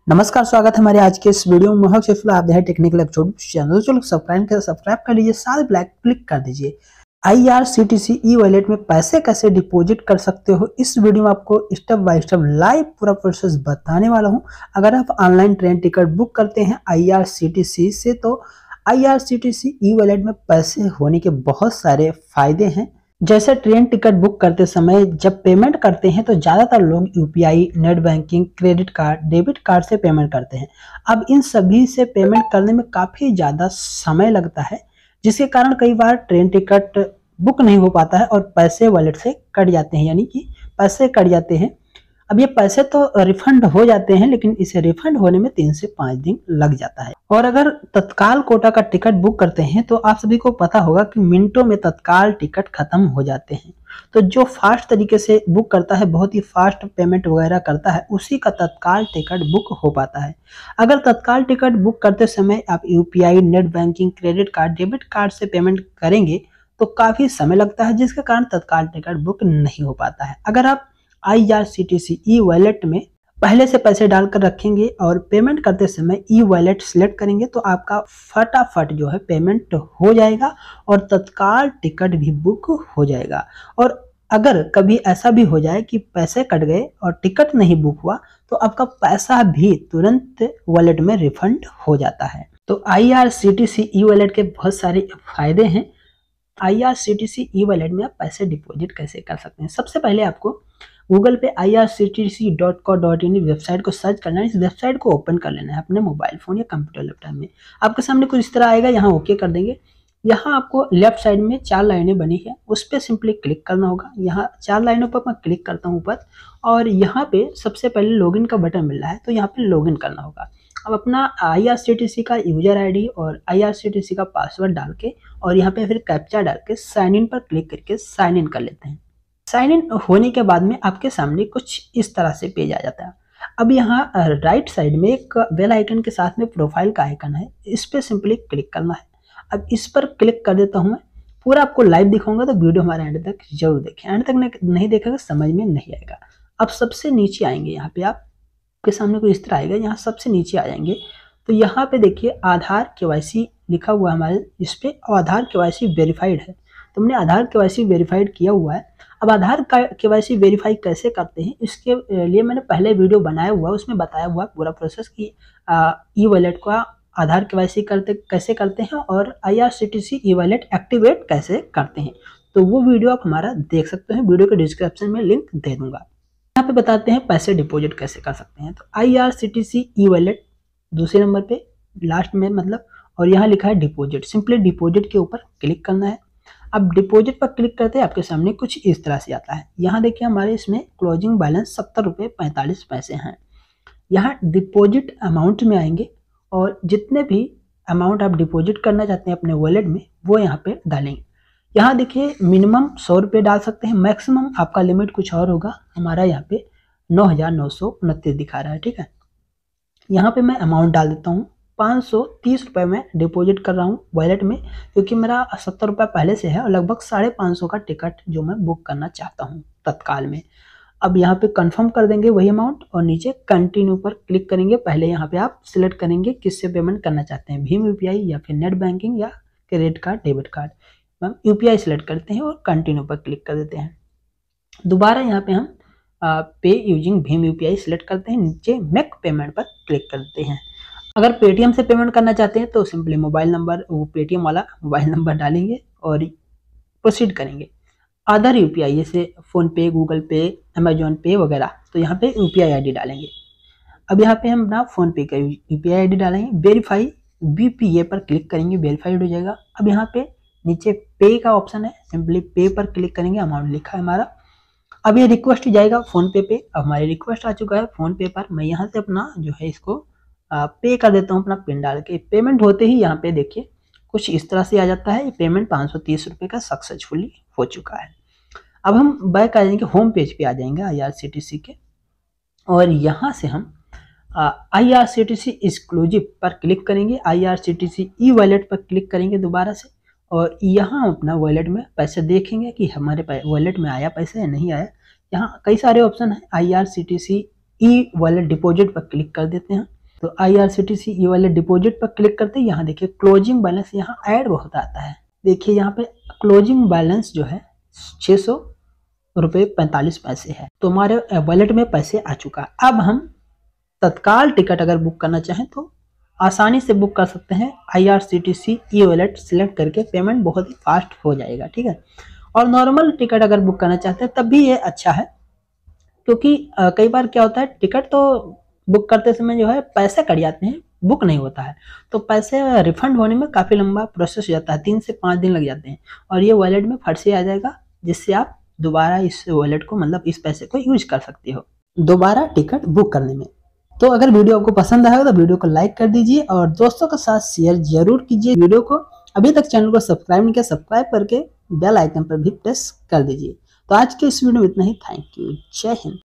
नमस्कार, स्वागत है हमारे आज के इस वीडियो में। आप हैं टेक्निकल एपिसोड चैनल, चलो सब्सक्राइब कर लीजिए, साथ ब्लैक क्लिक कर दीजिए। IRCTC ई वॉलेट में पैसे कैसे डिपॉजिट कर सकते हो, इस वीडियो में आपको स्टेप बाय स्टेप लाइव पूरा प्रोसेस बताने वाला हूं। अगर आप ऑनलाइन ट्रेन टिकट बुक करते हैं IRCTC से, तो IRCTC ई वॉलेट में पैसे होने के बहुत सारे फायदे हैं। जैसे ट्रेन टिकट बुक करते समय जब पेमेंट करते हैं तो ज़्यादातर लोग UPI, net banking, credit card, debit card से पेमेंट करते हैं। अब इन सभी से पेमेंट करने में काफ़ी ज़्यादा समय लगता है, जिसके कारण कई बार ट्रेन टिकट बुक नहीं हो पाता है और पैसे वॉलेट से कट जाते हैं, यानी कि पैसे कट जाते हैं। अब ये पैसे तो रिफंड हो जाते हैं, लेकिन इसे रिफंड होने में 3 से 5 दिन लग जाता है। और अगर तत्काल कोटा का टिकट बुक करते हैं तो आप सभी को पता होगा कि मिनटों में तत्काल टिकट खत्म हो जाते हैं। तो जो फास्ट तरीके से बुक करता है, बहुत ही फास्ट पेमेंट वगैरह करता है, उसी का तत्काल टिकट बुक हो पाता है। अगर तत्काल टिकट बुक करते समय आप UPI, net banking, credit card, debit card से पेमेंट करेंगे तो काफ़ी समय लगता है, जिसके कारण तत्काल टिकट बुक नहीं हो पाता है। अगर आप IRCTC ई वॉलेट में पहले से पैसे डालकर रखेंगे और पेमेंट करते समय ई वॉलेट सिलेक्ट करेंगे तो आपका फटाफट जो है पेमेंट हो जाएगा और तत्काल टिकट भी बुक हो जाएगा। और अगर कभी ऐसा भी हो जाए कि पैसे कट गए और टिकट नहीं बुक हुआ तो आपका पैसा भी तुरंत वॉलेट में रिफंड हो जाता है। तो IRCTC ई वॉलेट के बहुत सारे फायदे हैं। IRCTC ई वॉलेट में आप पैसे डिपॉजिट कैसे कर सकते हैं। सबसे पहले आपको गूगल पे irctc.co.in वेबसाइट को सर्च करना है। इस वेबसाइट को ओपन कर लेना है अपने मोबाइल फोन या कंप्यूटर लैपटॉप में। आपके सामने कुछ इस तरह आएगा, यहाँ ओके कर देंगे। यहाँ आपको लेफ्ट साइड में 4 लाइनें बनी है, उस पर सिंपली क्लिक करना होगा। यहाँ 4 लाइनों पर मैं क्लिक करता हूँ ऊपर, और यहाँ पे सबसे पहले लॉगिन का बटन मिल रहा है, तो यहाँ पे लॉगिन करना होगा। अब अपना IRCTC का यूजर ID और IRCTC का पासवर्ड डाल के और यहाँ पे फिर कैप्चा डाल के साइन इन पर क्लिक करके साइन इन कर लेते हैं। साइन इन होने के बाद में आपके सामने कुछ इस तरह से पेज आ जाता है। अब यहाँ राइट साइड में एक बेल आइकन के साथ में प्रोफाइल का आइकन है, इस पर सिंपली क्लिक करना है। अब इस पर क्लिक कर देता हूँ मैं। पूरा आपको लाइव दिखाऊंगा, तो वीडियो हमारे एंड तक जरूर देखें। एंड तक नहीं देखेगा समझ में नहीं आएगा। अब सबसे नीचे आएंगे, यहाँ पे आपके सामने कोई इस तरह आएगा, यहाँ सबसे नीचे आ जाएंगे तो यहाँ पे देखिए आधार KYC लिखा हुआ है हमारे इस पे, और आधार KYC वेरीफाइड है। तो हमने आधार KYC वेरीफाइड किया हुआ है। अब आधार KYC वेरीफाई कैसे करते हैं, इसके लिए मैंने पहले वीडियो बनाया हुआ है, उसमें बताया हुआ पूरा प्रोसेस कि ई वॉलेट का आधार KYC कैसे करते हैं और IRCTC ई वॉलेट एक्टिवेट कैसे करते हैं। तो वो वीडियो आप हमारा देख सकते हैं, वीडियो के डिस्क्रिप्शन में लिंक दे दूंगा। यहाँ पे बताते हैं पैसे डिपॉजिट कैसे कर सकते हैं। तो IRCTC ई वॉलेट दूसरे नंबर पे लास्ट में मतलब, और यहाँ लिखा है डिपॉजिट। सिंपली डिपॉजिट के ऊपर क्लिक करना है। अब डिपॉजिट पर क्लिक करते हैं आपके सामने कुछ इस तरह से आता है। यहाँ देखिए हमारे इसमें क्लोजिंग बैलेंस 70 रुपये 45 पैसे हैं। यहाँ डिपॉजिट अमाउंट में आएंगे और जितने भी अमाउंट आप डिपॉजिट करना चाहते हैं अपने वॉलेट में वो यहाँ पे डालेंगे। यहाँ देखिए मिनिमम 100 रुपये डाल सकते हैं, मैक्सिमम आपका लिमिट कुछ और होगा। हमारा यहाँ पे 9,929 दिखा रहा है, ठीक है। यहाँ पे मैं अमाउंट डाल देता हूँ 530 रुपये में डिपॉजिट कर रहा हूँ वॉलेट में, क्योंकि मेरा 70 रुपये पहले से है और लगभग 550 का टिकट जो मैं बुक करना चाहता हूँ तत्काल में। अब यहाँ पे कंफर्म कर देंगे वही अमाउंट और नीचे कंटिन्यू पर क्लिक करेंगे। पहले यहाँ पे आप सिलेक्ट करेंगे किससे पेमेंट करना चाहते हैं, भीम UPI या फिर नेट बैंकिंग या क्रेडिट कार्ड, डेबिट कार्ड। हम UPI सिलेक्ट करते हैं और कंटिन्यू पर क्लिक कर देते हैं। दोबारा यहाँ पे हम पे यूजिंग भीम UPI सिलेक्ट करते हैं, नीचे मेक पेमेंट पर क्लिक करते हैं। अगर पेटीएम से पेमेंट करना चाहते हैं तो सिंपली मोबाइल नंबर, वो पेटीएम वाला मोबाइल नंबर डालेंगे और प्रोसीड करेंगे। अदर UPI जैसे PhonePe, Google Pay, Amazon Pay वगैरह, तो यहाँ पे UPI ID डालेंगे। अब यहाँ पे हम अपना फ़ोनपे का UPI ID डालेंगे। वेरीफाई BPA पर क्लिक करेंगे, वेरीफाइड हो जाएगा। अब यहाँ पे नीचे पे का ऑप्शन है, सिंपली पे पर क्लिक करेंगे, अमाउंट लिखा है हमारा। अब ये रिक्वेस्ट जाएगा फ़ोनपे पे। अब हमारी रिक्वेस्ट आ चुका है फ़ोनपे पर। मैं यहाँ से अपना जो है इसको पे कर देता हूँ अपना पिन डाल के। पेमेंट होते ही यहाँ पे देखिए कुछ इस तरह से आ जाता है, ये पेमेंट 530 रुपये का सक्सेसफुली हो चुका है। अब हम बैक आ जाएंगे, होम पेज पे आ जाएंगे IRCTC के, और यहाँ से हम IRCTC एक्सक्लूसिव पर क्लिक करेंगे। IRCTC ई वॉलेट पर क्लिक करेंगे दोबारा से, और यहाँ अपना वॉलेट में पैसे देखेंगे कि हमारे वॉलेट में आया पैसा या नहीं आया। यहाँ कई सारे ऑप्शन है। IRCTC ई वॉलेट डिपॉजिट पर क्लिक कर देते हैं। तो IRCTC ई वॉलेट डिपॉजिट पर क्लिक करते ही यहाँ देखिए क्लोजिंग बैलेंस यहाँ ऐड बहुत आता है। देखिए यहाँ पे क्लोजिंग बैलेंस जो है 600 रुपये 45 पैसे है। तो हमारे वॉलेट में पैसे आ चुका है। अब हम तत्काल टिकट अगर बुक करना चाहें तो आसानी से बुक कर सकते हैं। IRCTC ई वॉलेट सिलेक्ट करके पेमेंट बहुत ही फास्ट हो जाएगा, ठीक है। और नॉर्मल टिकट अगर बुक करना चाहते हैं तब भी ये अच्छा है, क्योंकि कई बार क्या होता है टिकट तो बुक करते समय जो है पैसे कट जाते हैं, बुक नहीं होता है, तो पैसे रिफंड होने में काफ़ी लंबा प्रोसेस हो जाता है, 3 से 5 दिन लग जाते हैं। और ये वॉलेट में फट से आ जाएगा, जिससे आप दोबारा इस वॉलेट को मतलब इस पैसे को यूज कर सकते हो दोबारा टिकट बुक करने में। तो अगर वीडियो आपको पसंद आया हो तो वीडियो को लाइक कर दीजिए और दोस्तों के साथ शेयर जरूर कीजिए। वीडियो को अभी तक चैनल को सब्सक्राइब नहीं किया, सब्सक्राइब करके बेल आइकन पर भी प्रेस कर दीजिए। तो आज के इस वीडियो में इतना ही। Thank you. जय हिंद।